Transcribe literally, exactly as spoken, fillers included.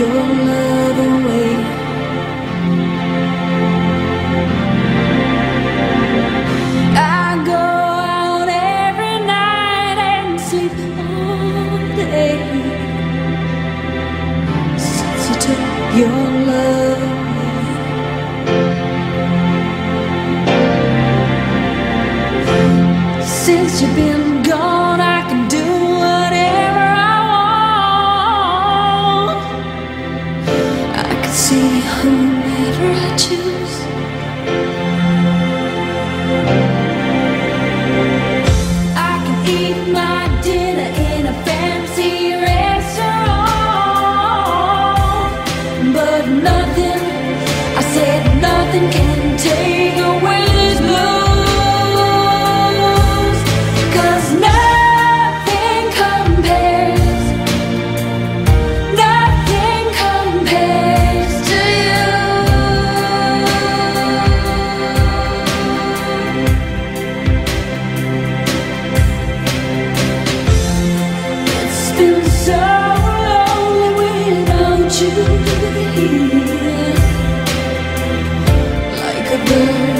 your love away. I go out every night and sleep all day since you took your love away. Since you've been gone, I can do whatever I want. I can see whomever I choose. I can eat my dinner in a fancy restaurant, but nothing, I said nothing can take away this blues. Like a bird